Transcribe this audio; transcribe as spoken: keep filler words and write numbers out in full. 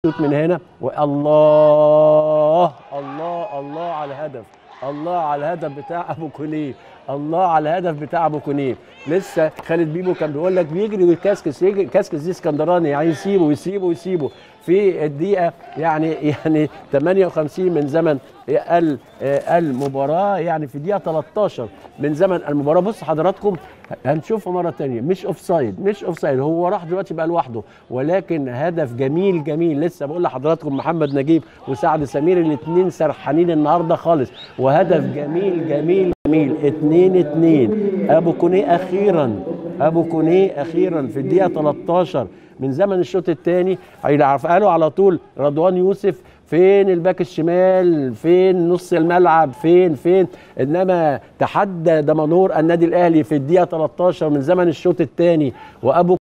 شوط من هنا والله الله الله على الهدف. الله على الهدف بتاع ابو كونيه. الله على الهدف بتاع ابو كونيه. لسه خالد بيبو كان بيقول لك بيجري ويكسكس، يجري كسكس دي اسكندراني يعني يسيبه ويسيبه ويسيبه في الدقيقه يعني يعني ثمانية وخمسين من زمن المباراه، يعني في الدقيقه تلتاشر من زمن المباراه. بص حضراتكم هنشوفه مره ثانيه، مش اوف سايد مش اوف سايد، هو راح دلوقتي بقى لوحده، ولكن هدف جميل جميل. لسه بقول لحضراتكم محمد نجيب وسعد سمير الاثنين سرحانين النهارده خالص، وهدف جميل جميل جميل. اتنين اتنين. ابو كونيه اخيرا ابو كونيه اخيرا في الدقيقه تلتاشر من زمن الشوط الثاني. قالوا على طول رضوان يوسف فين الباك الشمال، فين نص الملعب، فين فين انما تحدى دمنهور النادي الاهلي في الدقيقه تلتاشر من زمن الشوط الثاني، وابو